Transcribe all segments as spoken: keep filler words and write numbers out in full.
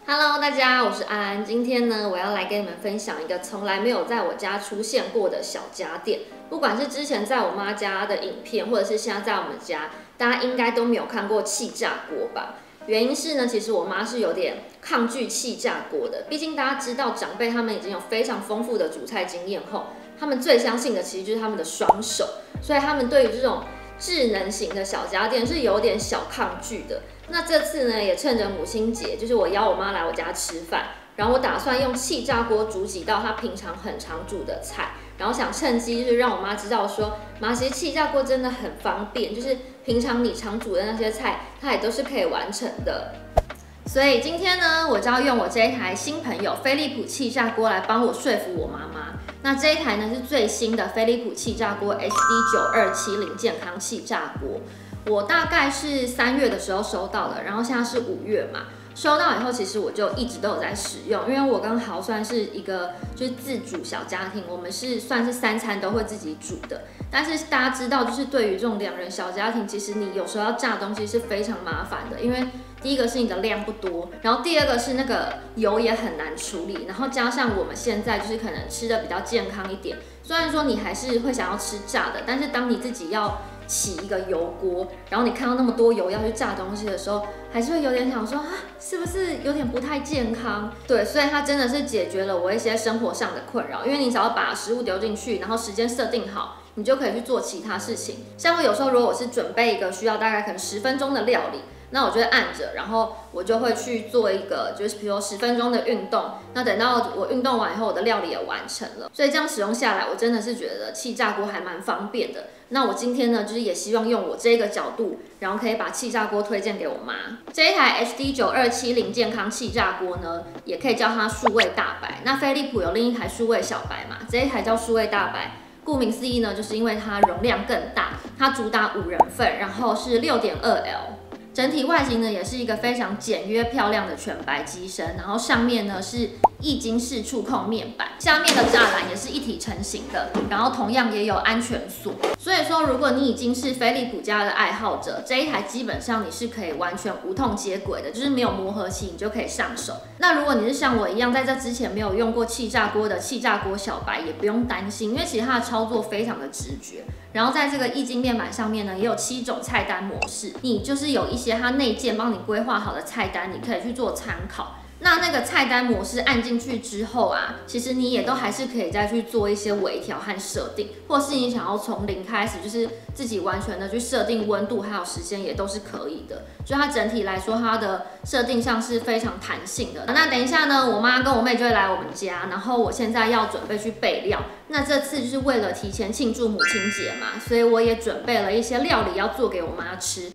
Hello， 大家，我是安安。今天呢，我要来跟你们分享一个从来没有在我家出现过的小家电。不管是之前在我妈家的影片，或者是现在在我们家，大家应该都没有看过气炸锅吧？原因是呢，其实我妈是有点抗拒气炸锅的。毕竟大家知道，长辈他们已经有非常丰富的煮菜经验后，他们最相信的其实就是他们的双手，所以他们对于这种智能型的小家电是有点小抗拒的。那这次呢，也趁着母亲节，就是我邀我妈来我家吃饭，然后我打算用气炸锅煮几道她平常很常煮的菜，然后想趁机就是让我妈知道说，妈，其实气炸锅真的很方便，就是平常你常煮的那些菜，它也都是可以完成的。所以今天呢，我就要用我这一台新朋友飞利浦气炸锅来帮我说服我妈妈。那这一台呢是最新的飞利浦气炸锅 H D 九二七零健康气炸锅。我大概是三月的时候收到的，然后现在是五月嘛。收到以后，其实我就一直都有在使用，因为我跟豪算是一个就是自主小家庭，我们是算是三餐都会自己煮的。但是大家知道，就是对于这种两人小家庭，其实你有时候要炸东西是非常麻烦的，因为第一个是你的量不多，然后第二个是那个油也很难处理，然后加上我们现在就是可能吃的比较健康一点，虽然说你还是会想要吃炸的，但是当你自己要起一个油锅，然后你看到那么多油要去炸东西的时候，还是会有点想说啊，是不是有点不太健康？对，所以它真的是解决了我一些生活上的困扰，因为你只要把食物丢进去，然后时间设定好，你就可以去做其他事情。像我有时候如果我是准备一个需要大概可能十分钟的料理，那我就会按着，然后我就会去做一个，就是比如说十分钟的运动。那等到我运动完以后，我的料理也完成了。所以这样使用下来，我真的是觉得气炸锅还蛮方便的。那我今天呢，就是也希望用我这个角度，然后可以把气炸锅推荐给我妈。这一台 H D 九二七零健康气炸锅呢，也可以叫它数位大白。那飞利浦有另一台数位小白嘛，这一台叫数位大白。顾名思义呢，就是因为它容量更大，它主打五人份，然后是 六点二 L。整体外形呢，也是一个非常简约漂亮的全白机身，然后上面呢是液晶式触控面板，下面的栅栏也是一体成型的，然后同样也有安全锁。所以说，如果你已经是飞利浦家的爱好者，这一台基本上你是可以完全无痛接轨的，就是没有磨合期你就可以上手。那如果你是像我一样，在这之前没有用过气炸锅的气炸锅小白，也不用担心，因为其实它的操作非常的直觉。然后在这个液晶面板上面呢，也有七种菜单模式，你就是有一些它内建帮你规划好的菜单，你可以去做参考。那那个菜单模式按进去之后啊，其实你也都还是可以再去做一些微调和设定，或是你想要从零开始，就是自己完全的去设定温度还有时间，也都是可以的。就它整体来说，它的设定上是非常弹性的。那等一下呢，我妈跟我妹就会来我们家，然后我现在要准备去备料。那这次就是为了提前庆祝母亲节嘛，所以我也准备了一些料理要做给我妈吃。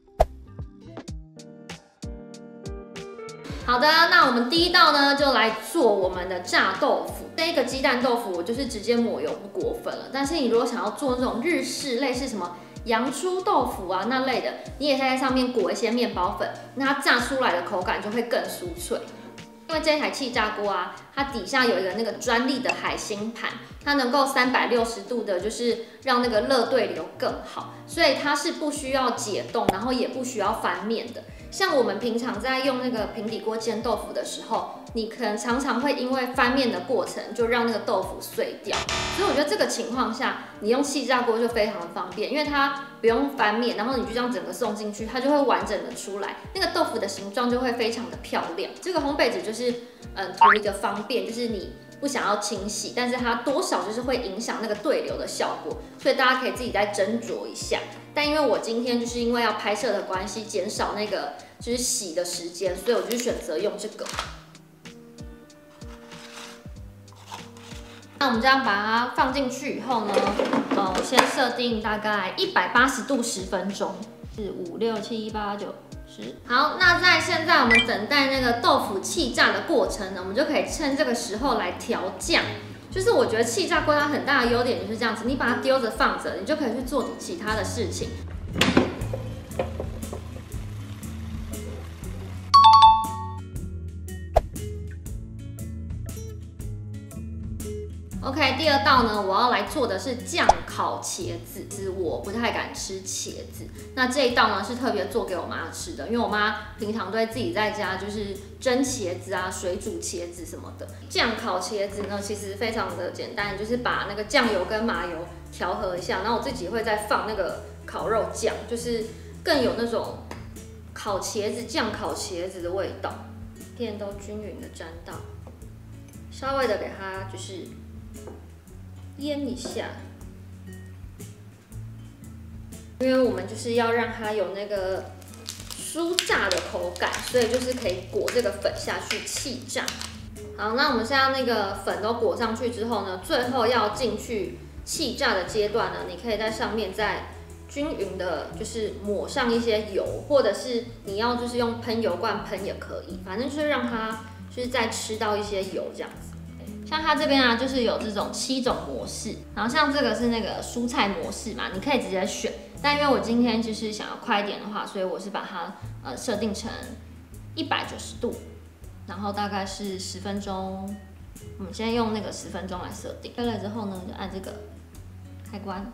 好的，那我们第一道呢，就来做我们的炸豆腐。这个鸡蛋豆腐我就是直接抹油不裹粉了，但是你如果想要做那种日式类似什么洋葱豆腐啊那类的，你也可以在上面裹一些面包粉，那它炸出来的口感就会更酥脆。因为这台气炸锅啊，它底下有一个那个专利的海星盘，它能够三百六十度的，就是让那个热对流更好，所以它是不需要解冻，然后也不需要翻面的。像我们平常在用那个平底锅煎豆腐的时候，你可能常常会因为翻面的过程就让那个豆腐碎掉，所以我觉得这个情况下，你用气炸锅就非常的方便，因为它不用翻面，然后你就这样整个送进去，它就会完整的出来，那个豆腐的形状就会非常的漂亮。这个烘焙纸就是嗯图一个方便，就是你不想要清洗，但是它多少就是会影响那个对流的效果，所以大家可以自己再斟酌一下。但因为我今天就是因为要拍摄的关系，减少那个就是洗的时间，所以我就选择用这个。那我们这样把它放进去以后呢，呃，我先设定大概一百八十度十分钟，是五六七八九十。好，那在现在我们等待那个豆腐气炸的过程呢，我们就可以趁这个时候来调酱。就是我觉得气炸锅它很大的优点就是这样子，你把它丢着放着，你就可以去做你其他的事情。 OK， 第二道呢，我要来做的是酱烤茄子。其实我不太敢吃茄子，那这一道呢是特别做给我妈吃的，因为我妈平常对自己在家就是蒸茄子啊、水煮茄子什么的。酱烤茄子呢，其实非常的简单，就是把那个酱油跟麻油调和一下，然后我自己会再放那个烤肉酱，就是更有那种烤茄子、酱烤茄子的味道，片都均匀的沾到，稍微的给它就是腌一下，因为我们就是要让它有那个酥炸的口感，所以就是可以裹这个粉下去气炸。好，那我们现在那个粉都裹上去之后呢，最后要进去气炸的阶段呢，你可以在上面再均匀的，就是抹上一些油，或者是你要就是用喷油罐喷也可以，反正就是让它就是再吃到一些油这样子。像它这边啊，就是有这种七种模式，然后像这个是那个蔬菜模式嘛，你可以直接选。但因为我今天就是想要快一点的话，所以我是把它呃设定成一百九十度，然后大概是十分钟。我们先用那个十分钟来设定。开了之后呢，就按这个开关。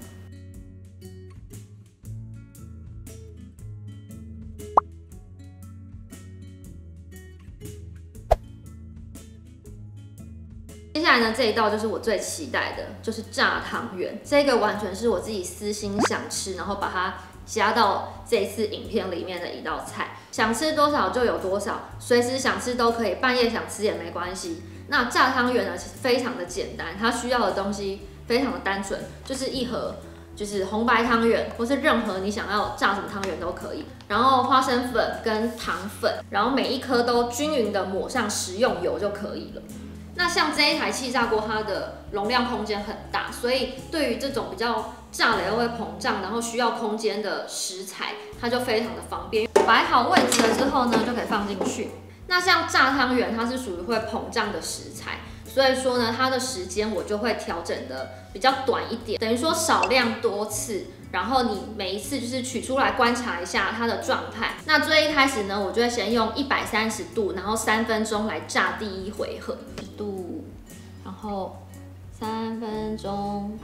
接下来呢，这一道就是我最期待的，就是炸汤圆。这个完全是我自己私心想吃，然后把它加到这一次影片里面的一道菜。想吃多少就有多少，随时想吃都可以，半夜想吃也没关系。那炸汤圆呢，其实非常的简单，它需要的东西非常的单纯，就是一盒就是红白汤圆，或是任何你想要炸什么汤圆都可以。然后花生粉跟糖粉，然后每一颗都均匀的抹上食用油就可以了。那像这一台气炸锅，它的容量空间很大，所以对于这种比较炸了又会膨胀，然后需要空间的食材，它就非常的方便。摆好位置了之后呢，就可以放进去。那像炸汤圆，它是属于会膨胀的食材，所以说呢，它的时间我就会调整的比较短一点，等于说少量多次。然后你每一次就是取出来观察一下它的状态。那最一开始呢，我就会先用一百三十度，然后三分钟来炸第一回合，度，然后三分钟。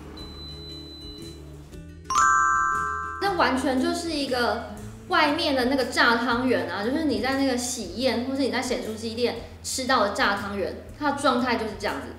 这完全就是一个外面的那个炸汤圆啊，就是你在那个喜宴或是你在咸酥鸡店吃到的炸汤圆，它的状态就是这样子。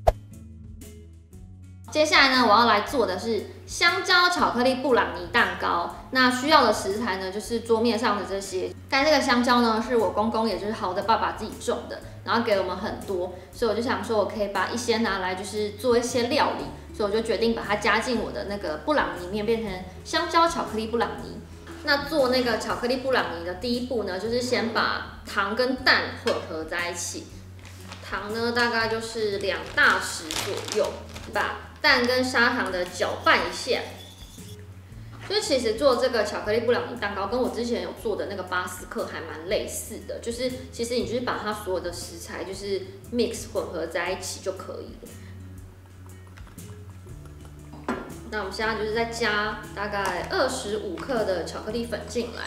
接下来呢，我要来做的是香蕉巧克力布朗尼蛋糕。那需要的食材呢，就是桌面上的这些。但这个香蕉呢，是我公公，也就是豪的爸爸自己种的，然后给了我们很多，所以我就想说，我可以把一些拿来就是做一些料理，所以我就决定把它加进我的那个布朗尼里面，变成香蕉巧克力布朗尼。那做那个巧克力布朗尼的第一步呢，就是先把糖跟蛋混合在一起。糖呢，大概就是两大匙左右，把蛋跟砂糖的搅拌一下。就其实做这个巧克力布朗尼蛋糕，跟我之前有做的那个巴斯克还蛮类似的，就是其实你就是把它所有的食材就是 mix 混合在一起就可以了。那我们现在就是再加大概二十五克的巧克力粉进来。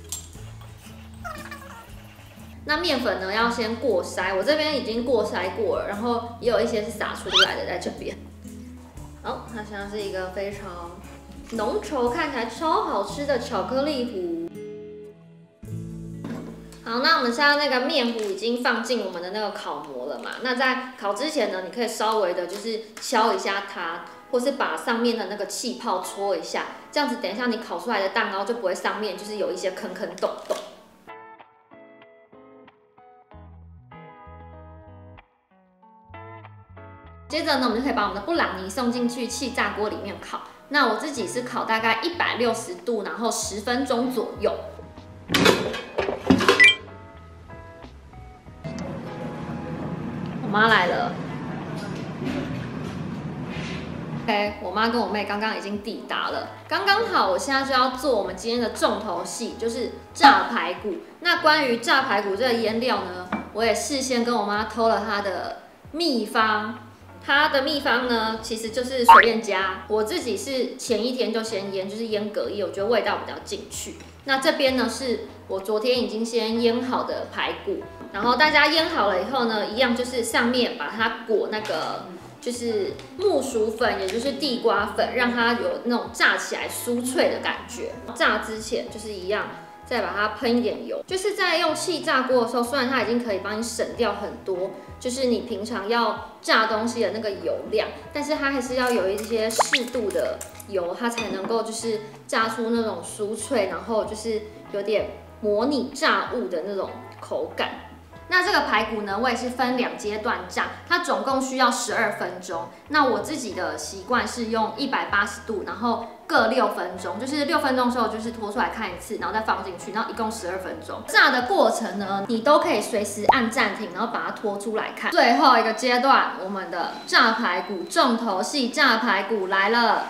那面粉呢要先过筛，我这边已经过筛过了，然后也有一些是撒出来的在这边。好，它现在是一个非常浓稠、看起来超好吃的巧克力糊。好，那我们现在那个面糊已经放进我们的那个烤模了嘛？那在烤之前呢，你可以稍微的就是敲一下它，或是把上面的那个气泡搓一下，这样子等一下你烤出来的蛋糕就不会上面就是有一些坑坑洞洞。接着呢，我们就可以把我们的布朗尼送进去气炸锅里面烤。那我自己是烤大概一百六十度，然后十分钟左右。我妈来了。OK， 我妈跟我妹刚刚已经抵达了，刚刚好。我现在就要做我们今天的重头戏，就是炸排骨。那关于炸排骨这个腌料呢，我也事先跟我妈偷了她的秘方。它的秘方呢，其实就是随便加。我自己是前一天就先腌，就是腌隔夜，我觉得味道比较进去。那这边呢，是我昨天已经先腌好的排骨，然后大家腌好了以后呢，一样就是上面把它裹那个就是木薯粉，也就是地瓜粉，让它有那种炸起来酥脆的感觉。炸之前就是一样。再把它喷一点油，就是在用气炸锅的时候，虽然它已经可以帮你省掉很多，就是你平常要炸东西的那个油量，但是它还是要有一些适度的油，它才能够就是炸出那种酥脆，然后就是有点模拟炸物的那种口感。那这个排骨呢，我也是分两阶段炸，它总共需要十二分钟。那我自己的习惯是用一百八十度，然后各六分钟，就是六分钟之后就是拖出来看一次，然后再放进去，然后一共十二分钟。炸的过程呢，你都可以随时按暂停，然后把它拖出来看。最后一个阶段，我们的炸排骨重头戏，炸排骨来了。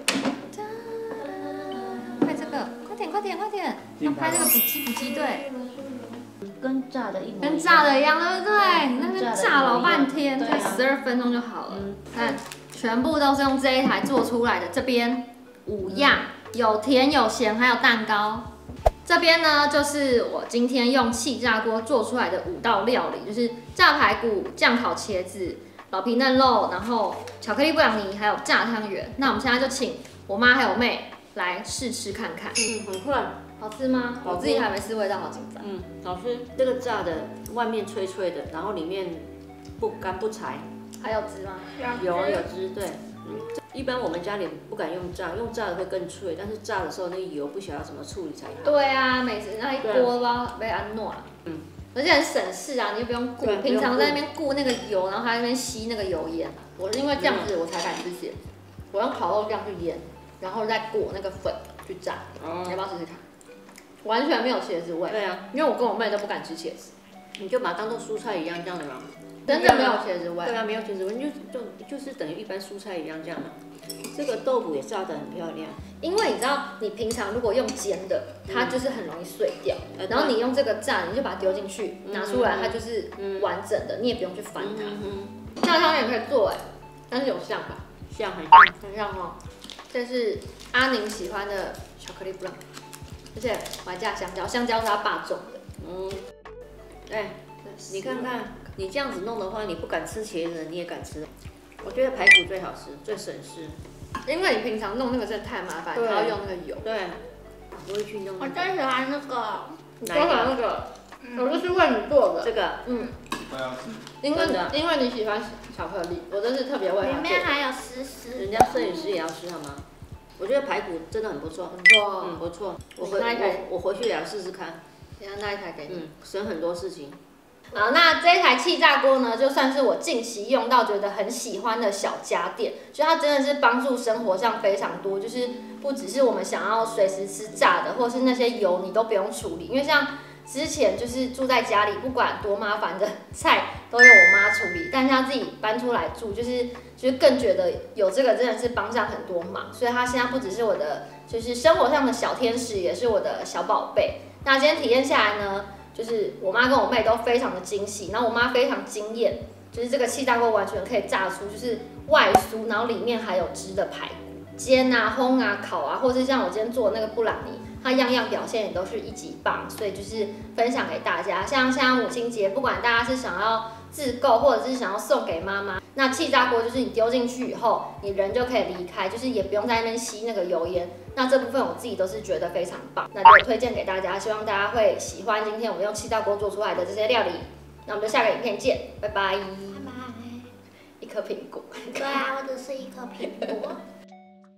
拍这个，快点快点快点，要拍这个补鸡补鸡对。 跟炸的一模一样， 跟炸的一样，对不对？你那边炸老半天，才十二分钟就好了。看，全部都是用这一台做出来的。这边五样，有甜有咸，还有蛋糕。这边呢，就是我今天用气炸锅做出来的五道料理，就是炸排骨、酱烤茄子、老皮嫩肉，然后巧克力布朗尼，还有炸汤圆。那我们现在就请我妈还有妹来试吃看看。 嗯，很快。 好吃吗？我自己还没试，味道好紧张。 嗯，好吃。这个炸的外面脆脆的，然后里面不干不柴。 还有汁吗？ 有有汁，对。嗯，一般我们家里不敢用炸，用炸的会更脆，但是炸的时候那个油不晓得怎么处理才好。 对啊，每次那一锅都要被安诺了。嗯，而且很省事啊，你又不用顾，平常在那边顾那个油，然后还在那边吸那个油烟。我是因为这样子我才敢吃茄子，我用烤肉酱去腌，然后再裹那个粉去炸。哦，你要不要试试看？完全没有茄子味。对啊，因为我跟我妹都不敢吃茄子， 你就把它当做蔬菜一样这样的嘛。 真的没有茄子味。 对啊，没有茄子味，就就就是等于一般蔬菜一样这样嘛。这个豆腐也炸得很漂亮。 因为你知道，你平常如果用煎的，它就是很容易碎掉。嗯、然后你用这个炸，你就把它丢进去，嗯、拿出来，它就是完整的，你也不用去翻它。嗯、炸汤圆可以做哎，但是有像吧？ 像很像， 很像哦。这是阿宁喜欢的巧克力布朗。而且我还加香蕉，香蕉是他爸种的。嗯， 哎，你看看，你这样子弄的话，你不敢吃茄子，你也敢吃。我觉得排骨最好吃，最省事。 因为你平常弄那个真的太麻烦，还要用那个油。 对，不会去弄。 我最喜欢那个， 你最喜欢那个，我就是为你做的。 这个， 嗯，因为因为你喜欢巧克力，我真是特别为他做。 里面还有丝丝。 人家摄影师也要吃好吗？我觉得排骨真的很不错， 很不错， 嗯，不错。我回我我回去也要试试看。 等下那一台给你， 嗯，省很多事情。 好，那这一台气炸锅呢，就算是我近期用到觉得很喜欢的小家电，就它真的是帮助生活上非常多，就是不只是我们想要随时吃炸的，或是那些油你都不用处理，因为像之前就是住在家里，不管多麻烦的菜都由我妈处理，但是她自己搬出来住，就是就是更觉得有这个真的是帮上很多忙，所以她现在不只是我的就是生活上的小天使，也是我的小宝贝。那今天体验下来呢，就是我妈跟我妹都非常的惊喜，然后我妈非常惊艳，就是这个气炸锅完全可以炸出就是外酥，然后里面还有汁的排骨，煎啊、烘啊、烤啊，或是像我今天做的那个布朗尼。它样样表现也都是一级棒，所以就是分享给大家。像现在母亲节，不管大家是想要自购，或者是想要送给妈妈，那气炸锅就是你丢进去以后，你人就可以离开，就是也不用在那边吸那个油烟。那这部分我自己都是觉得非常棒，那就推荐给大家，希望大家会喜欢今天我们用气炸锅做出来的这些料理。那我们就下个影片见，拜拜。拜拜。一颗苹果。 对啊，或者是一颗苹果。